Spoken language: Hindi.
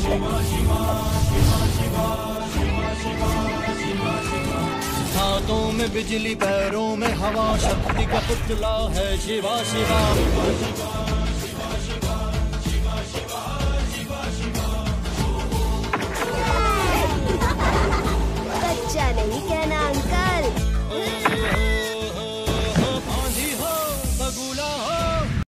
हाथों में बिजली पैरों में हवा, शक्ति का पुतला है शिवा शिवा। बच्चा नहीं